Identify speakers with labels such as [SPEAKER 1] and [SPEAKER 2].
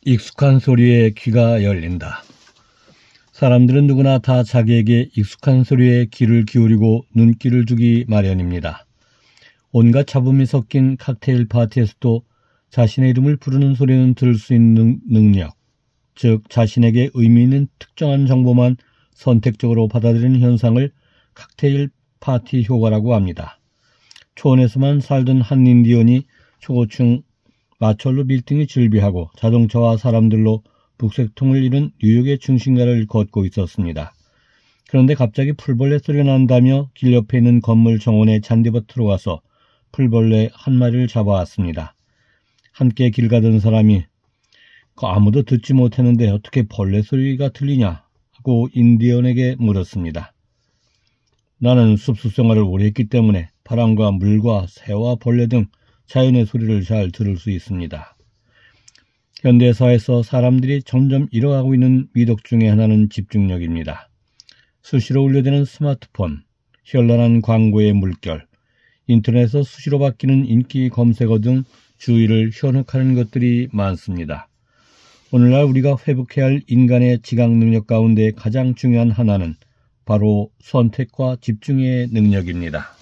[SPEAKER 1] 익숙한 소리에 귀가 열린다. 사람들은 누구나 다 자기에게 익숙한 소리에 귀를 기울이고 눈길을 주기 마련입니다. 온갖 잡음이 섞인 칵테일 파티에서도 자신의 이름을 부르는 소리는 들을 수 있는 능력, 즉 자신에게 의미 있는 특정한 정보만 선택적으로 받아들이는 현상을 칵테일 파티 효과라고 합니다. 초원에서만 살던 한 인디언이 초고층 마철로 빌딩이 즐비하고 자동차와 사람들로 북새통을 이룬 뉴욕의 중심가를 걷고 있었습니다. 그런데 갑자기 풀벌레 소리가 난다며 길 옆에 있는 건물 정원에 잔디밭으로 가서 풀벌레 한 마리를 잡아왔습니다. 함께 길 가던 사람이 아무도 듣지 못했는데 어떻게 벌레 소리가 들리냐 하고 인디언에게 물었습니다. 나는 숲속 생활을 오래 했기 때문에 바람과 물과 새와 벌레 등 자연의 소리를 잘 들을 수 있습니다. 현대사회에서 사람들이 점점 잃어가고 있는 미덕 중에 하나는 집중력입니다. 수시로 울려대는 스마트폰, 현란한 광고의 물결, 인터넷에서 수시로 바뀌는 인기 검색어 등 주의를 현혹하는 것들이 많습니다. 오늘날 우리가 회복해야 할 인간의 지각 능력 가운데 가장 중요한 하나는 바로 선택과 집중의 능력입니다.